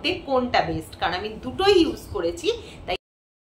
মধ্যে কোনটা বেস্ট, কারণ আমি দুটোই ইউজ করেছি। তাই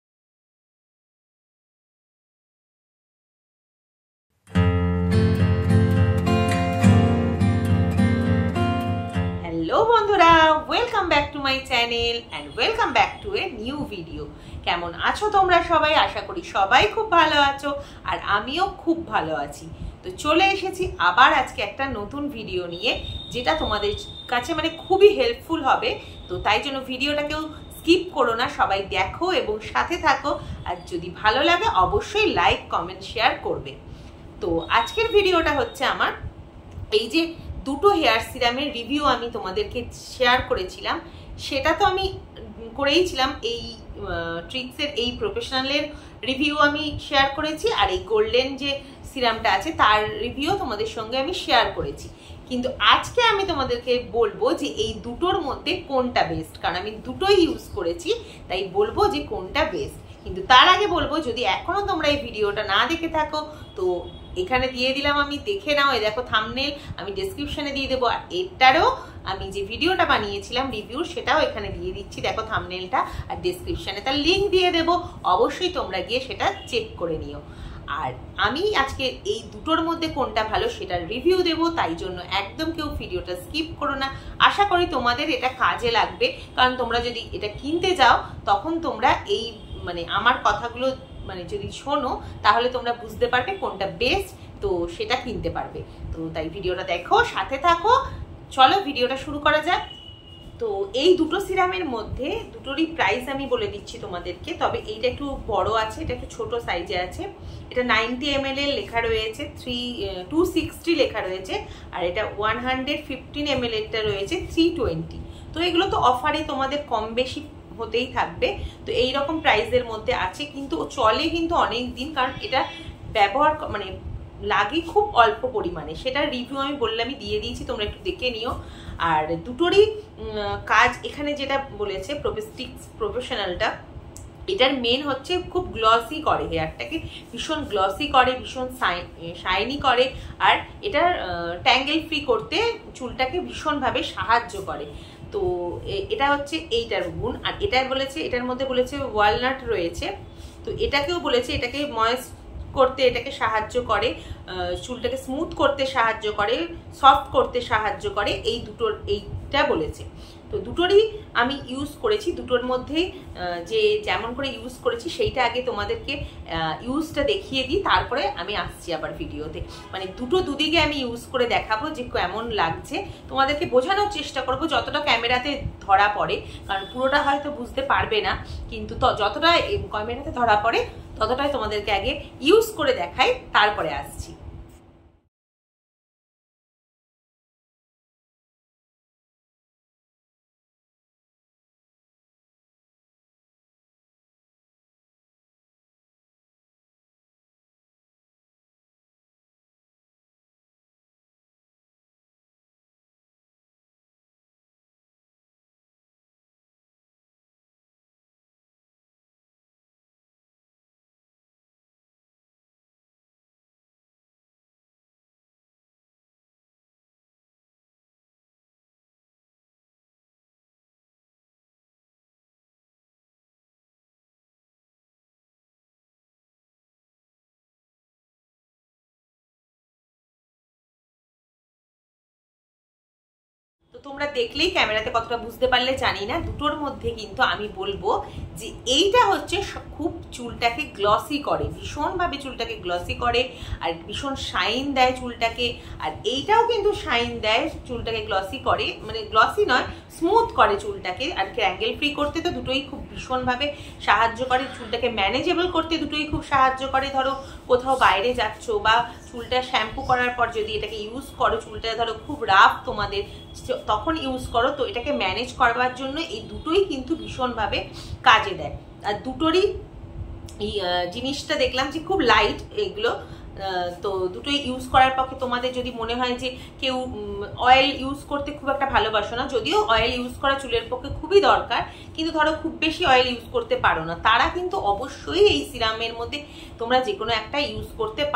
হ্যালো বন্ধুরা, welcome back to my channel and welcome back to a new video. কেমন আছো তোমরা সবাই? আশা করি সবাই খুব ভালো আছো, আর আমিও খুব ভালো আছি। তো চলে এসেছি আবার আজকে একটা নতুন ভিডিও নিয়ে, যেটা তোমাদের কাছে মানে খুবই হেল্পফুল হবে। তো তাই জন্য ভিডিওটাকেও স্কিপ করো না, সবাই দেখো এবং সাথে থাকো। আর যদি ভালো লাগে অবশ্যই লাইক, কমেন্ট, শেয়ার করবে। তো আজকের ভিডিওটা হচ্ছে আমার এই যে দুটো হেয়ার সিরামের রিভিউ আমি তোমাদেরকে শেয়ার করেছিলাম, সেটা তো আমি করেইছিলাম। এই ট্রিক্সের এই প্রফেশনালের রিভিউ আমি শেয়ার করেছি, আর এই গোল্ডেন যে সিরামটা আছে তার রিভিউ তোমাদের সঙ্গে আমি শেয়ার করেছি। কিন্তু আজকে আমি তোমাদেরকে বলবো যে এই দুটোর মধ্যে কোনটা বেস্ট, কারণ আমি দুটোই ইউজ করেছি, তাই বলবো যে কোনটা বেস্ট। কিন্তু তার আগে বলবো, যদি এখনো তোমরা এই ভিডিওটা না দেখে থাকো তো এখানে দিয়ে দিলাম, আমি দেখে নাও। এই দেখো থাম্বনেল, আমি ডেসক্রিপশনে দিয়ে দেবো। আর এটারও আমি যে ভিডিওটা বানিয়েছিলাম রিভিউ, সেটাও এখানে দিয়ে দিচ্ছি, দেখো থাম্বনেলটা। আর ডেসক্রিপশনে তার লিঙ্ক দিয়ে দেবো, অবশ্যই তোমরা গিয়ে সেটা চেক করে নিও। আর আমি আজকে এই দুটোর মধ্যে কোনটা ভালো সেটার রিভিউ দেব, তাই জন্য একদম কেউ ভিডিওটা স্কিপ করো না। আশা করি তোমাদের এটা কাজে লাগবে, কারণ তোমরা যদি এটা কিনতে যাও তখন তোমরা এই মানে আমার কথাগুলো মানে যদি শোনো, তাহলে তোমরা বুঝতে পারবে কোনটা বেস্ট, তো সেটা কিনতে পারবে। তো তাই ভিডিওটা দেখো, সাথে থাকো। চলো ভিডিওটা শুরু করা যাক। তো এই দুটো সিরামের মধ্যে দুটোরই প্রাইস আমি বলে দিচ্ছি তোমাদেরকে, তবে এইটা একটু বড় আছে, এটা একটু ছোট সাইজে আছে। এটা 90 ml এর লেখা রয়েছে, 260 লেখা রয়েছে, আর এটা 115 ml এরটা রয়েছে 320। তো এগুলো তো অফারে তোমাদের কম বেশি হতেই থাকবে। তো এই রকম প্রাইসের মধ্যে আছে, কিন্তু চলে কিন্তু অনেক দিন, কারণ এটা ব্যবহার মানে লাগে খুব অল্প পরিমাণে। সেটার রিভিউ আমি বললামই, দিয়ে দিয়েছি, তোমরা একটু দেখে নিও। আর দুটোরই কাজ এখানে যেটা বলেছে স্ট্রিক্স প্রফেশনালটা, এটার মেন হচ্ছে খুব গ্লসি করে, হেয়ারটাকে ভীষণ গ্লসি করে, ভীষণ শাইনি করে। আর এটা ট্যাঙ্গেল ফ্রি করতে চুলটাকে ভীষণভাবে সাহায্য করে। তো এটা হচ্ছে এইটার গুণ। আর এটা বলেছে, এটার মধ্যে বলেছে ওয়ালনাট রয়েছে, তো এটাকেও বলেছে এটাকে ময়েস্ট করতে এটাকে সাহায্য করে, চুলটাকে স্মুথ করতে সাহায্য করে, সফট করতে সাহায্য করে। এই দুটোর এইটা বলেছে। তো দুটোরই আমি ইউজ করেছি, দুটোর মধ্যে যে যেমন করে ইউজ করেছি সেইটা আগে তোমাদেরকে ইউজটা দেখিয়ে দিই, তারপরে আমি আসছি আবার ভিডিওতে। মানে দুটো দুদিকে আমি ইউজ করে দেখাবো যে কেমন লাগছে, তোমাদেরকে বোঝানোর চেষ্টা করব যতটা ক্যামেরাতে ধরা পড়ে, কারণ পুরোটা হয়তো বুঝতে পারবে না, কিন্তু যতটা ক্যামেরাতে ধরা পড়ে ততটাই তোমাদেরকে আগে ইউজ করে দেখাই, তারপরে আসছি। তো তোমরা দেখলেই ক্যামেরাতে কতটা বুঝতে পারলে জানি না। দুটোর মধ্যে কিন্তু আমি বলবো যে এইটা হচ্ছে খুব চুলটাকে গ্লসি করে, ভীষণভাবে চুলটাকে গ্লসি করে, আর ভীষণ শাইন দেয় চুলটাকে। আর এইটাও কিন্তু শাইন দেয়, চুলটাকে গ্লসি করে, মানে গ্লসি নয়, স্মুথ করে চুলটাকে। আর ক্র্যাঙ্গেল ফ্রি করতে তো দুটোই খুব ভীষণভাবে সাহায্য করে, চুলটাকে ম্যানেজেবল করতে দুটোই খুব সাহায্য করে। ধরো কোথাও বাইরে যাচ্ছ বা চুলটা শ্যাম্পু করার পর যদি এটাকে ইউজ করো, চুলটা ধরো খুব রাফ তোমাদের, তখন ইউজ করো, তো এটাকে ম্যানেজ করবার জন্য এই দুটোই কিন্তু ভীষণভাবে কাজে দেয়। আর দুটোরই জিনিসটা দেখলাম যে খুব লাইট এগুলো। তো দুটোই ইউজ করার পক্ষে তোমাদের যদি মনে হয় যে কেউ অয়েল ইউজ করতে খুব একটা ভালোবাসো না, যদিও অয়েল ইউজ করা চুলের পক্ষে খুবই দরকার, কিন্তু ধরো খুব বেশি অয়েল ইউজ করতে পারো না, তারা কিন্তু অবশ্যই এই সিরামের মধ্যে তোমরা যে কোনো একটা ইউজ করতে পারো।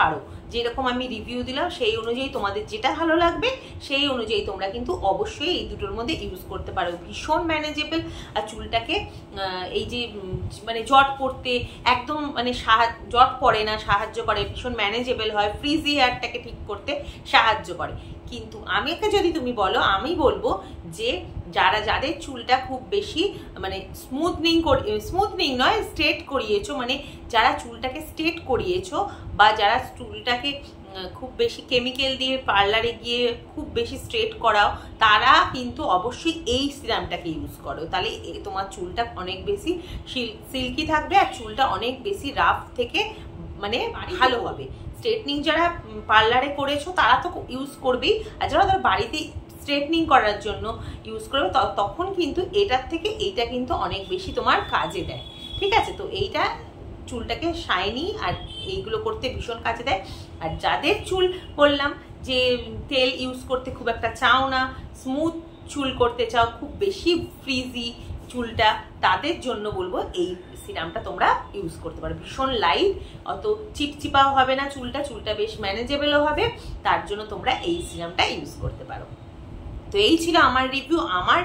যেরকম আমি রিভিউ দিলাম সেই অনুযায়ী তোমাদের যেটা ভালো লাগবে সেই অনুযায়ী তোমরা কিন্তু অবশ্যই এই দুটোর মধ্যে ইউজ করতে পারো। ভীষণ ম্যানেজেবল, আর চুলটাকে এই যে মানে জট পড়তে একদম মানে জট পড়ে না, সাহায্য করে, ভীষণ ম্যানেজেবল হয়, ফ্রিজি হেয়ারটাকে ঠিক করতে সাহায্য করে। কিন্তু আমাকে যদি তুমি বলো, আমি বলবো যে যাদের চুলটা খুব বেশি মানে স্মুথনিং নয় স্ট্রেট করিয়েছো, মানে যারা চুলটাকে স্ট্রেট করিয়েছো বা যারা চুলটাকে খুব বেশি কেমিক্যাল দিয়ে পার্লারে গিয়ে খুব বেশি স্ট্রেট করাও, তারা কিন্তু অবশ্যই এই সিরামটাকে ইউজ করো। তাহলে তোমার চুলটা অনেক বেশি সিল্কি থাকবে আর চুলটা অনেক বেশি রাফ থেকে মানে ভালো হবে। স্ট্রেটনিং যারা পার্লারে করেছো তারা তো ইউজ করবেই, আর যারা ধর বাড়িতে স্ট্রেটনিং করার জন্য ইউজ করবে তখন কিন্তু এটার থেকে এইটা কিন্তু অনেক বেশি তোমার কাজে দেয়। ঠিক আছে, তো এইটা চুলটাকে শাইনি আর এইগুলো করতে ভীষণ কাজে দেয়। আর যাদের চুল বললাম যে তেল ইউজ করতে খুব একটা চাও না, স্মুথ চুল করতে চাও, খুব বেশি ফ্রিজি চুলটা, তাদের জন্য বলবো এই সিরামটা তোমরা ইউজ করতে পারো। ভীষণ লাইট, অত চিপচিপাও হবে না চুলটা বেশ ম্যানেজেবলও হবে, তার জন্য তোমরা এই সিরামটা ইউজ করতে পারো। তো এই ছিল আমার রিভিউ,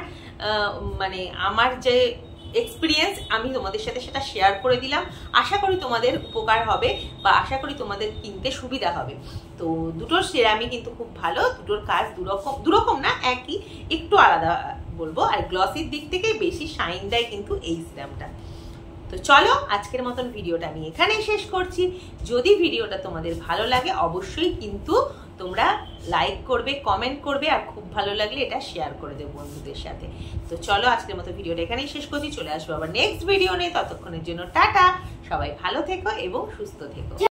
আমার যে এক্সপিরিয়েন্স আমি তোমাদের সাথে সেটা শেয়ার করে দিলাম। আশা করি তোমাদের উপকার হবে বা আশা করি তোমাদের কিনতে সুবিধা হবে। তো দুটোর সেরামই কিন্তু খুব ভালো, দুটোর কাজ দুরকম না, একই, একটু আলাদা বলবো। আর গ্লসির দিক থেকে বেশি শাইন দেয় কিন্তু এই সিরামটা। তো চলো আজকের মতন ভিডিওটা আমি এখানেই শেষ করছি। যদি ভিডিওটা তোমাদের ভালো লাগে অবশ্যই কিন্তু তোমরা লাইক করবে, কমেন্ট করবে, আর খুব ভালো লাগলে এটা শেয়ার করে দেবো বন্ধুদের সাথে। তো চলো আজকের মতো ভিডিওটা এখানেই শেষ করছি, চলে আসবো আবার নেক্সট ভিডিও নিয়ে। ততক্ষণের জন্য টাটা, সবাই ভালো থেকো এবং সুস্থ থেকো।